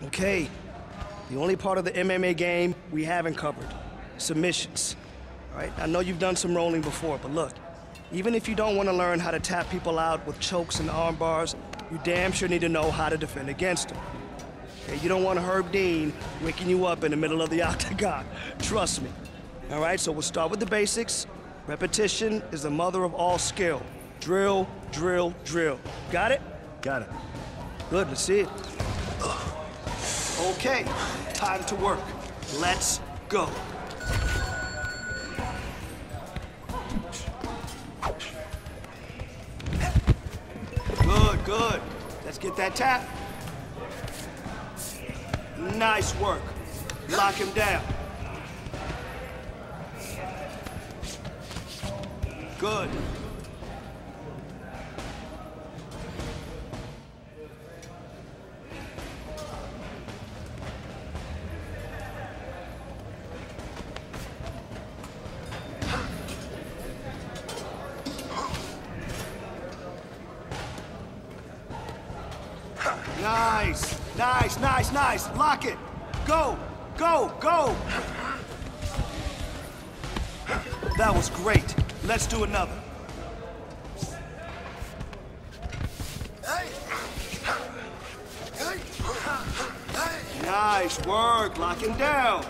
Okay, the only part of the MMA game we haven't covered, submissions. All right, I know you've done some rolling before, but look, even if you don't want to learn how to tap people out with chokes and arm bars, you damn sure need to know how to defend against them. Okay, you don't want Herb Dean waking you up in the middle of the octagon, trust me. All right, so we'll start with the basics. Repetition is the mother of all skill. Drill, drill, drill. Got it? Got it. Good, let's see it. Okay, time to work. Let's go. Good, good. Let's get that tap. Nice work. Lock him down. Good. Nice, nice, nice, nice. Lock it. Go, go, go. That was great. Let's do another. Nice work. Lock him down.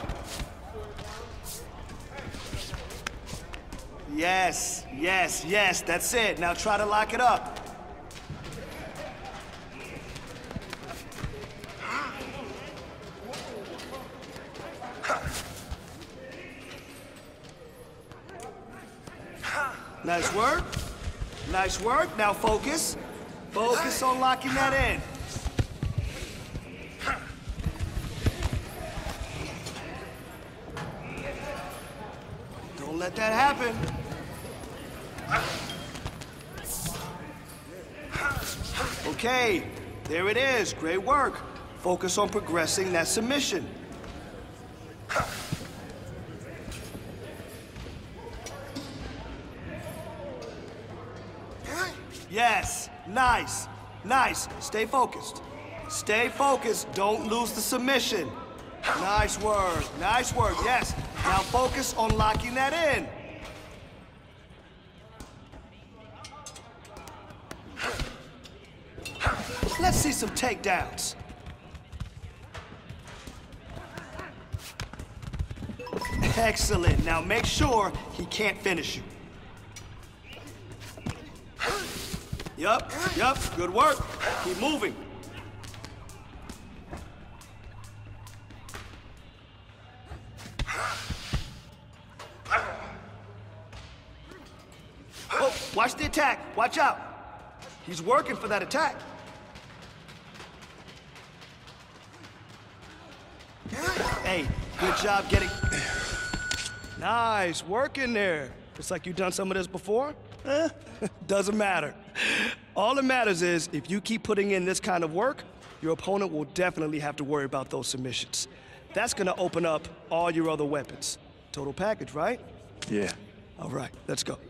Yes, yes, yes. That's it. Now try to lock it up. Nice work. Nice work. Now focus. Focus on locking that in. Don't let that happen. Okay, there it is. Great work. Focus on progressing that submission. Yes, nice, nice. Stay focused. Stay focused, don't lose the submission. Nice work, yes. Now focus on locking that in. Let's see some takedowns. Excellent, now make sure he can't finish you. Yup, yup, good work. Keep moving. Oh, watch the attack. Watch out. He's working for that attack. Hey, good job getting... Nice work in there. Looks like you've done some of this before. Doesn't matter. All that matters is, if you keep putting in this kind of work, your opponent will definitely have to worry about those submissions. That's gonna open up all your other weapons. Total package, right? Yeah. All right, let's go.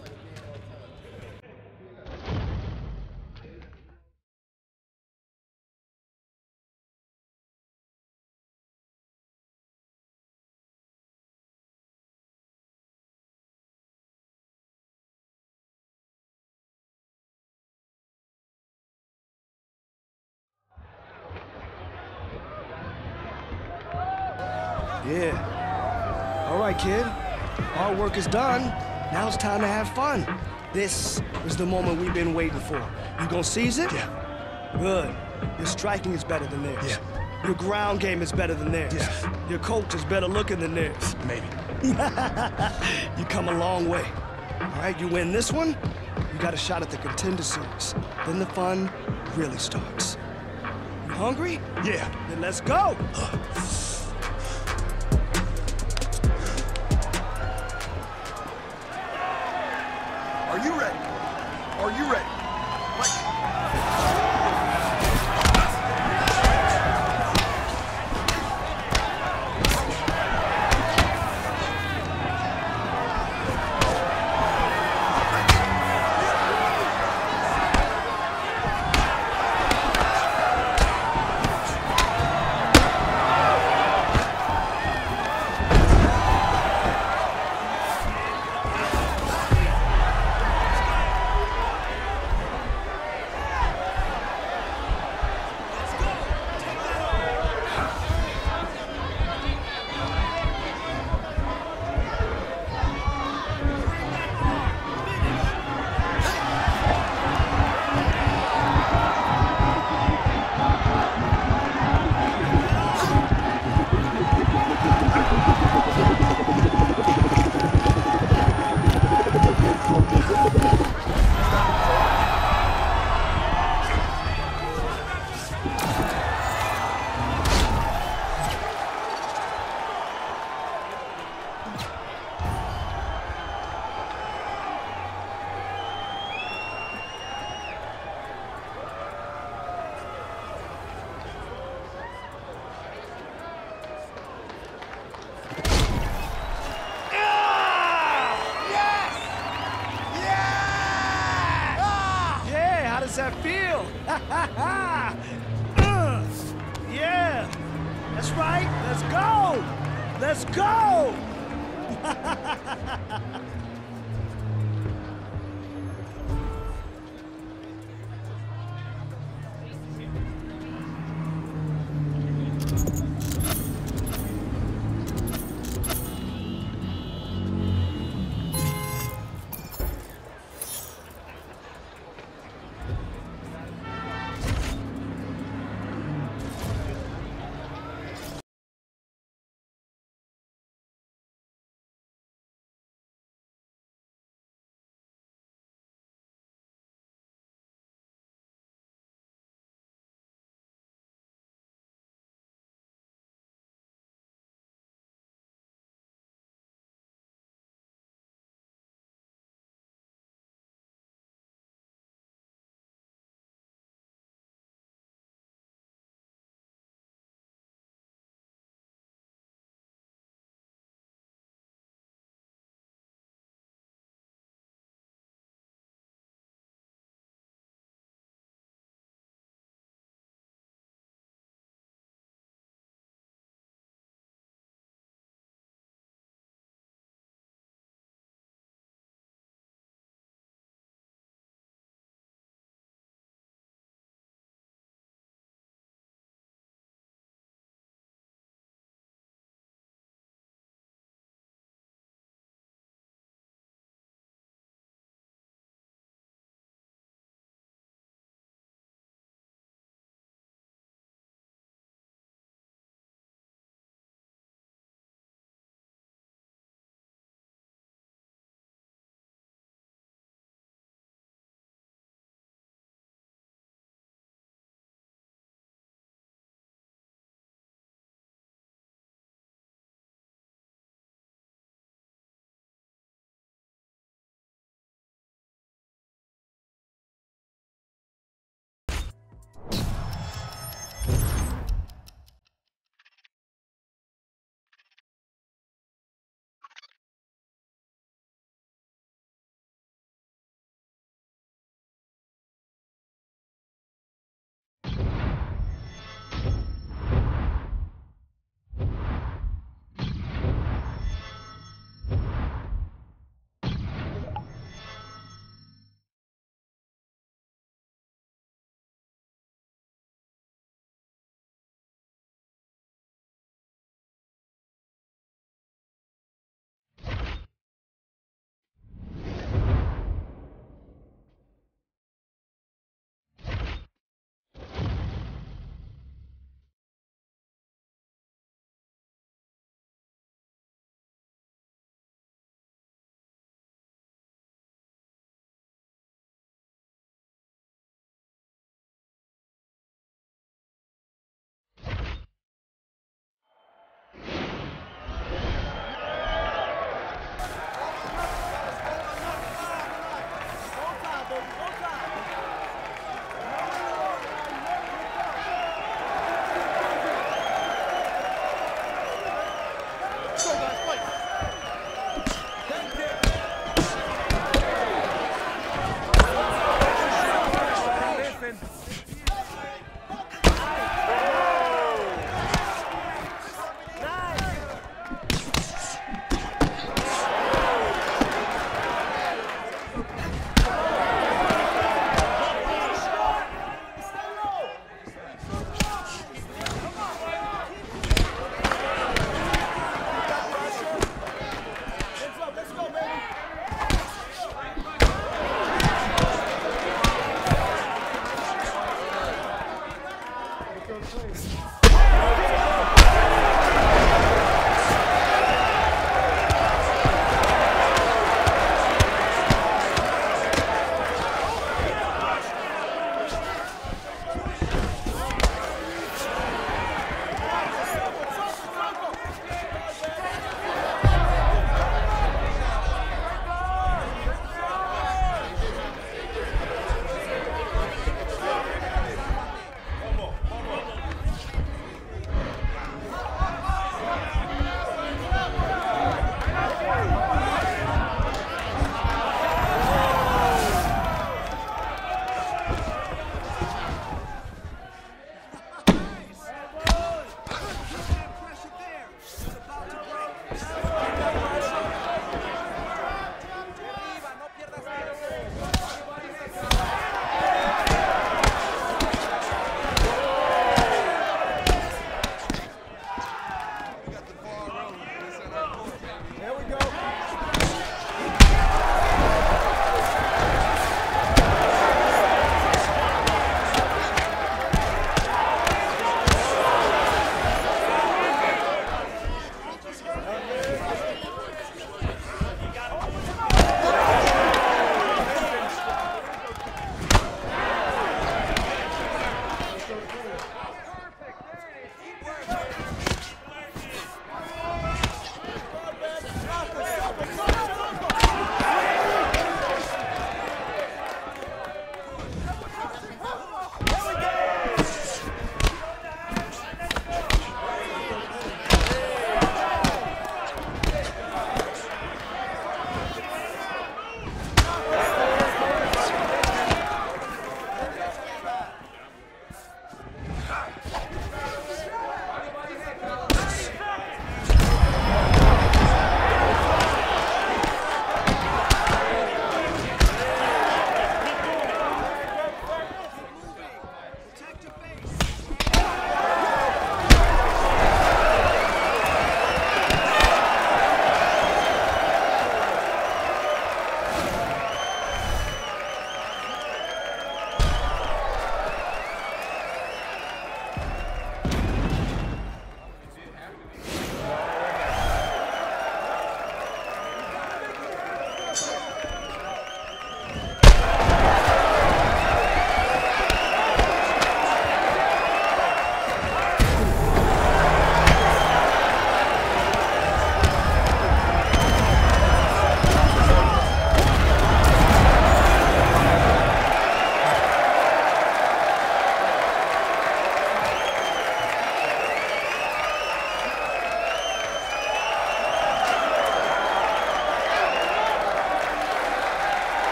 Yeah. All right, kid. Our work is done. Now it's time to have fun. This is the moment we've been waiting for. You gonna seize it? Yeah. Good. Your striking is better than theirs. Yeah. Your ground game is better than theirs. Yeah. Your coach is better looking than theirs. Maybe. You come a long way. All right, you win this one, you got a shot at the Contender Series. Then the fun really starts. You hungry? Yeah. Then let's go! Are you ready? Are you ready? Yeah, that's right. Let's go. Let's go.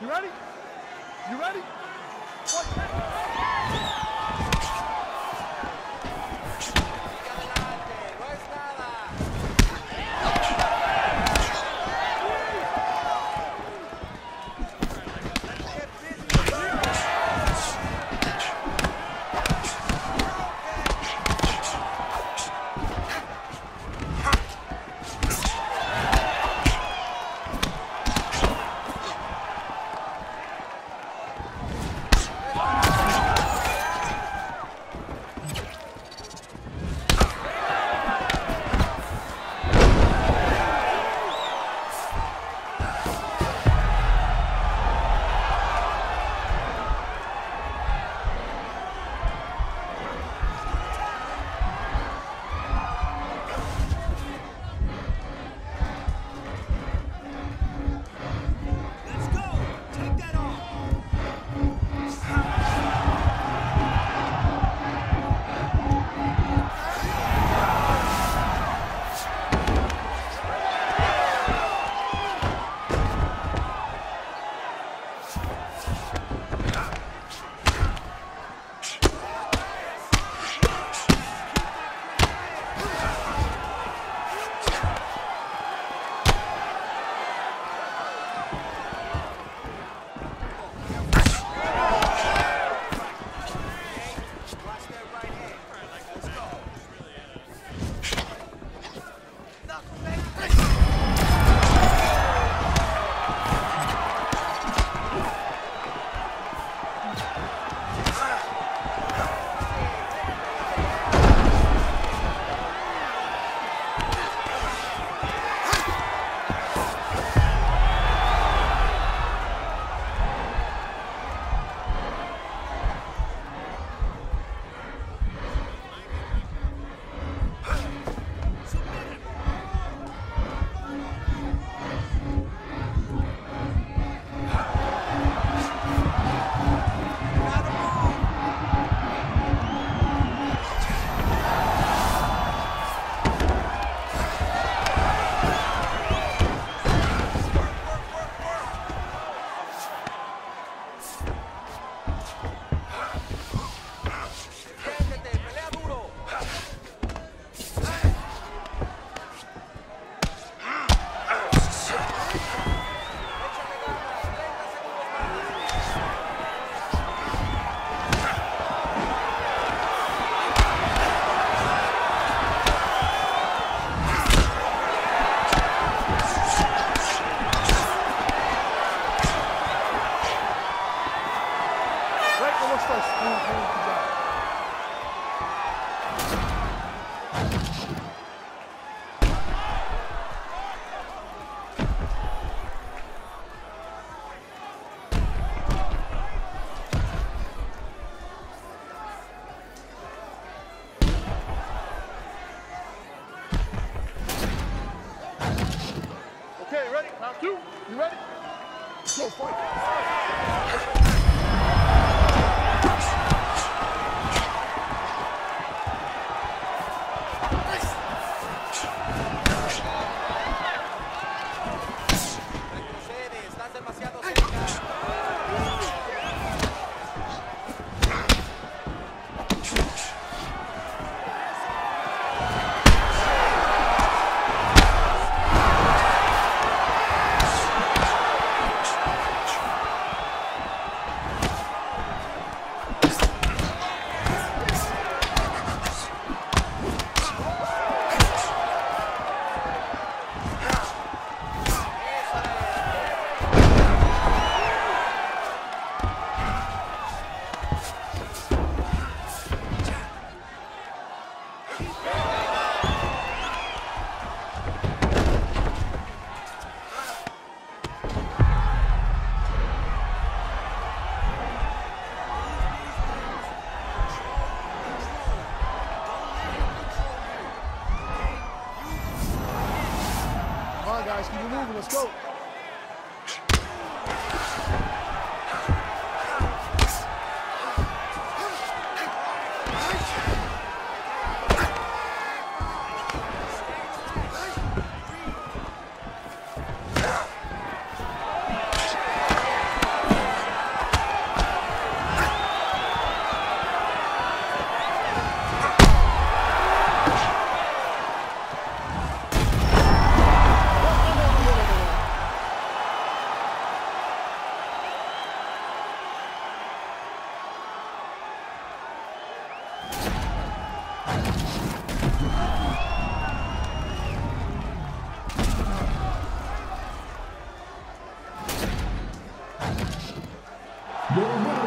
You ready? You ready? Okay, ready? Round two. You ready? Go fight. Guys, keep it moving. Let's go.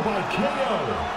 by KO.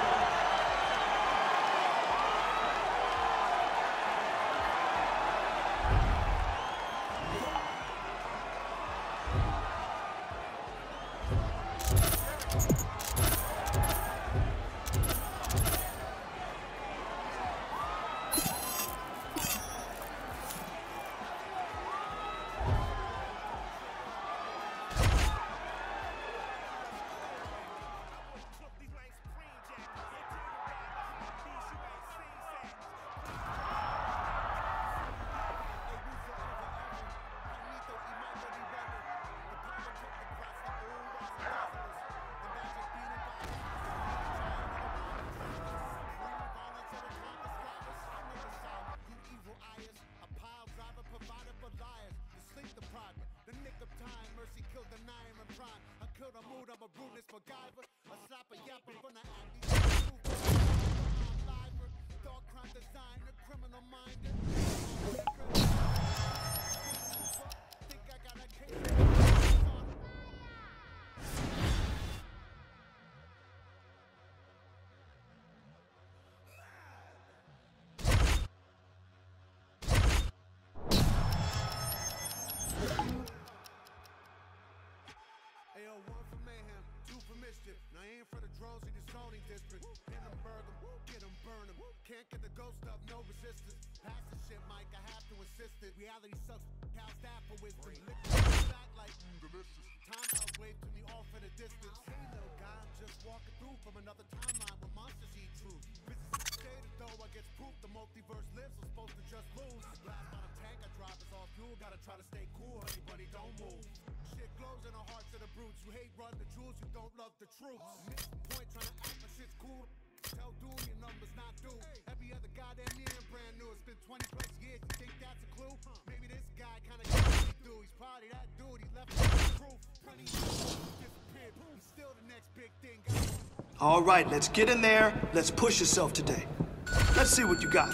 One for mayhem, two for mischief. Now I ain't for the drones in the zoning district. Pin them, burn them, get them, burn them. Can't get the ghost up, no resistance. Pass the shit, Mike, I have to insist it. Reality sucks, how's that for wisdom? Lick back like delicious. Time out, wave to me off in the distance. Hey little guy, I'm just walking through from another timeline where monsters eat truth. Business is stated though, I get proof the multiverse lives. I'm supposed to just lose. Blast on a tank, I drive is all fuel. Gotta try to stay cool, honey bunny, don't move. Shit glows in the hearts of the brutes. You hate run the jewels, you don't love the troops. Missed point trying to act like shit's cool. Tell Doom your numbers not due. Every other goddamn year brand new. It's been 20 plus years. You think that's a clue? Maybe this guy kind of do. He's probably that dude. He left proof. Plenty disappeared. He's still the next big thing. All right, let's get in there. Let's push yourself today. Let's see what you got.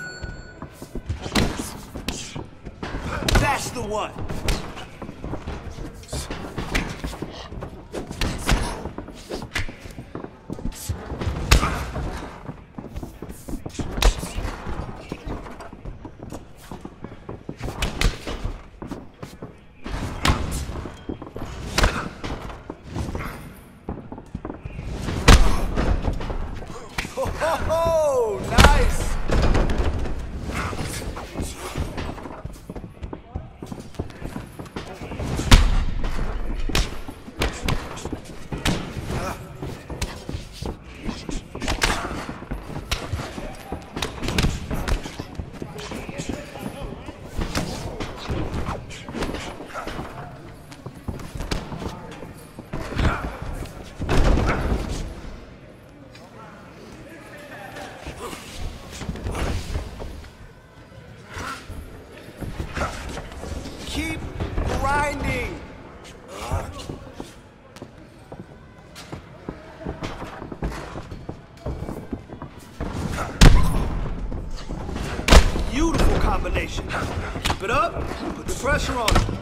That's the one. Oh, nice! Keep grinding. Beautiful combination. Keep it up. Put the pressure on it.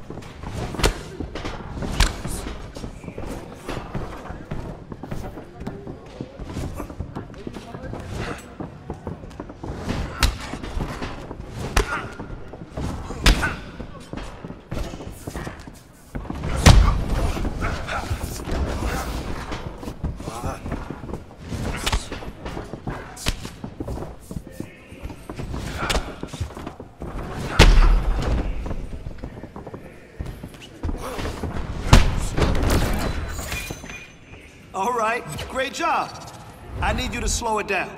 All right, great job. I need you to slow it down.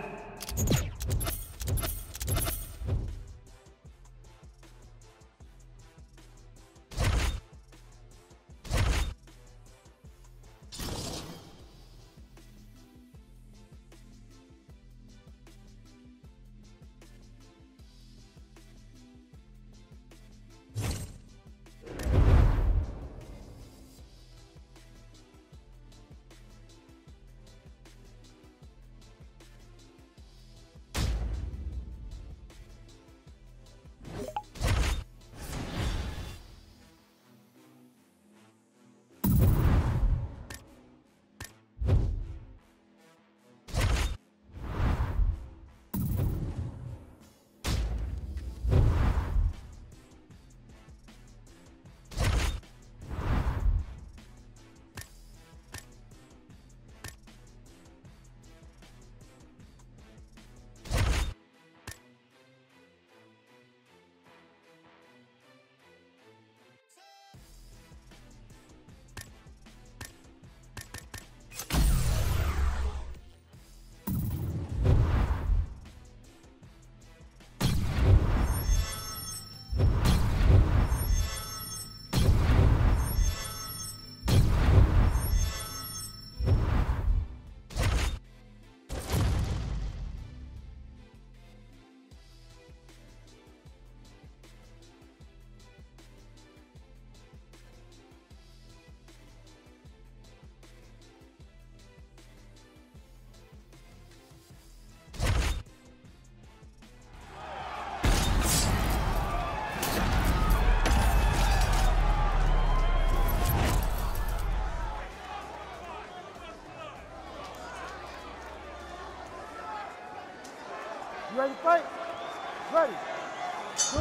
ready to fight? Ready. Good.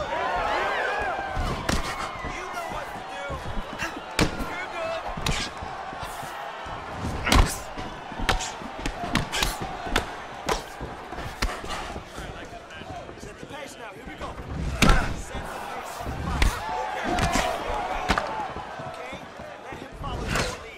You know what to do. You're good. Set the pace now. Here we go. Set the pace on the fight. Okay? Let him follow your lead.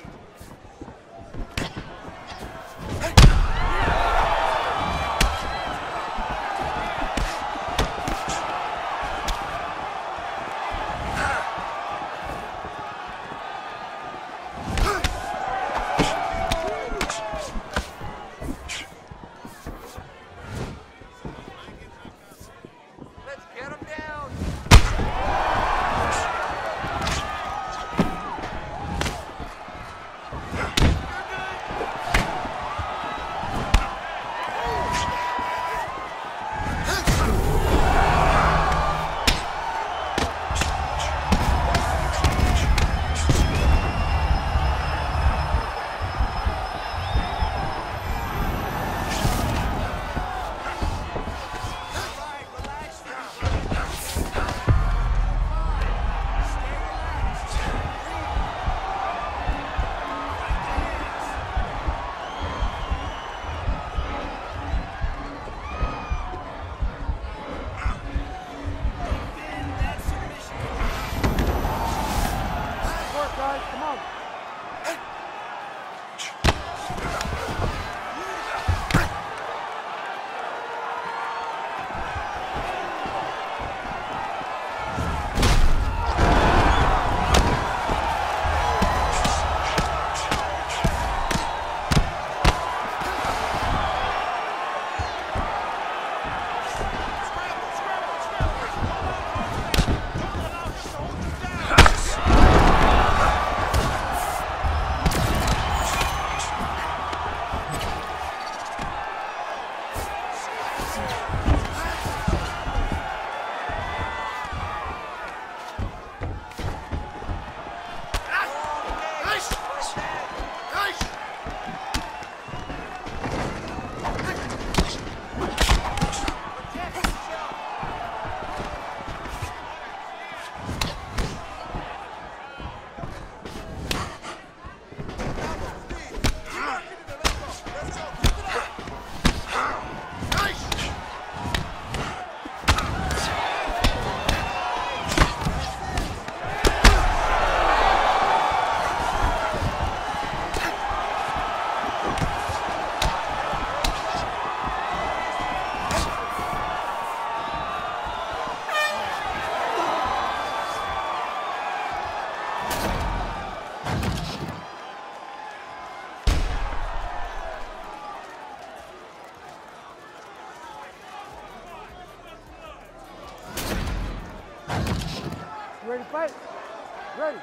Ready to fight? Ready.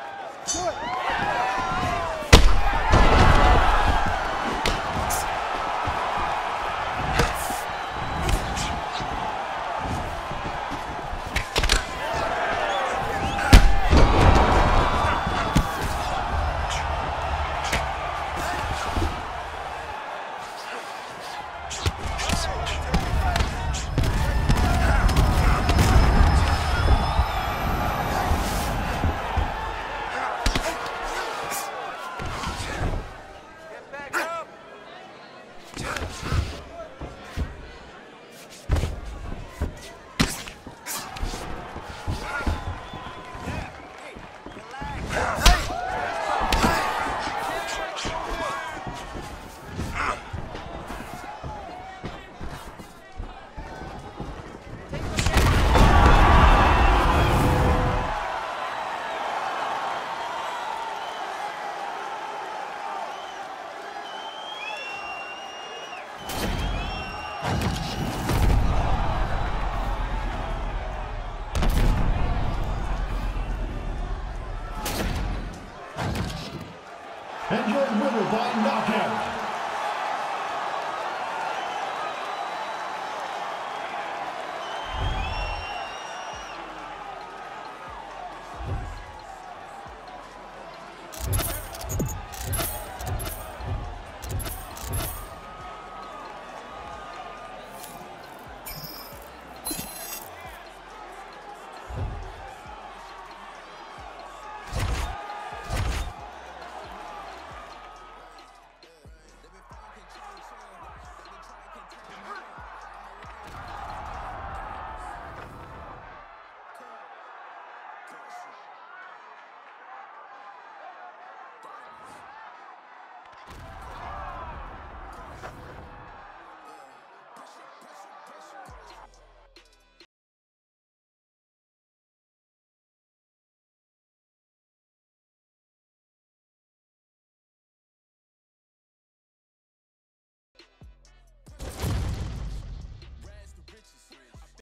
Do it. And your winner by knockout.